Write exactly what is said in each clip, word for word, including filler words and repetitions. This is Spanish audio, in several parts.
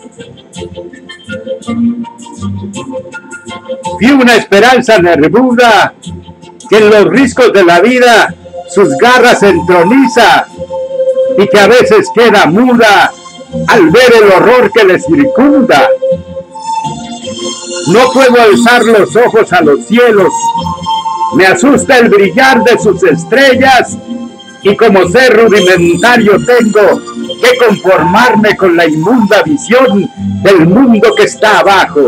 Vi una esperanza nervuda que en los riscos de la vida sus garras entroniza y que a veces queda muda al ver el horror que le circunda. No puedo alzar los ojos a los cielos, me asusta el brillar de sus estrellas y como ser rudimentario tengo que conformarme con la inmunda visión del mundo que está abajo.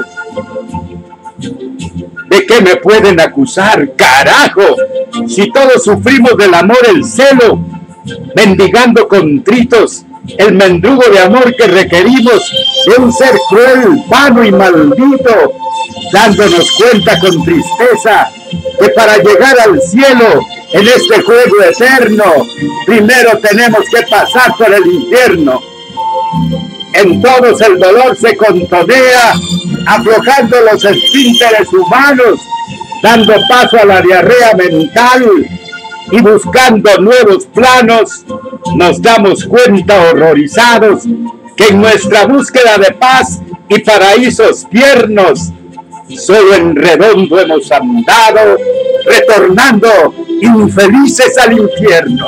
¿De qué me pueden acusar, carajo? Si todos sufrimos del amor el celo, mendigando contritos el mendrugo de amor que requerimos de un ser cruel, vano y maldito, dándonos cuenta con tristeza que para llegar al cielo en este juego eterno, primero tenemos que pasar por el infierno. En todos el dolor se contonea, aflojando los esfínteres humanos, dando paso a la diarrea mental y buscando nuevos planos, nos damos cuenta horrorizados que en nuestra búsqueda de paz y paraísos tiernos, solo en redondo hemos andado, retornando infelices al infierno.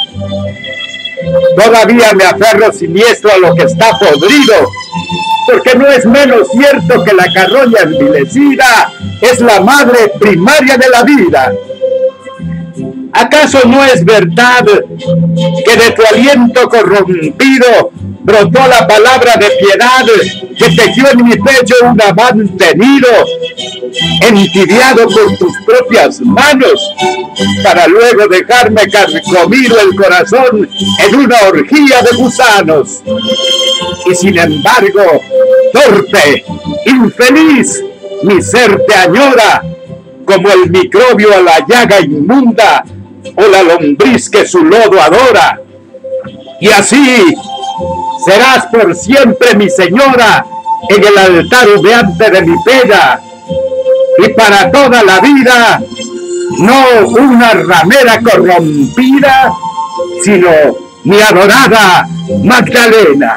Todavía me aferro siniestro a lo que está podrido, porque no es menos cierto que la carroña envilecida es la madre primaria de la vida. ¿Acaso no es verdad que de tu aliento corrompido brotó la palabra de piedad que tejió en mi pecho un amante nido, entibiado con tus propias manos, para luego dejarme carcomido el corazón en una orgía de gusanos? Y sin embargo, torpe, infeliz, mi ser te añora, como el microbio a la llaga inmunda, o la lombriz que su lodo adora. Y así serás por siempre mi señora en el altar humeante de mi pena, y para toda la vida no una ramera corrompida, sino mi adorada Magdalena.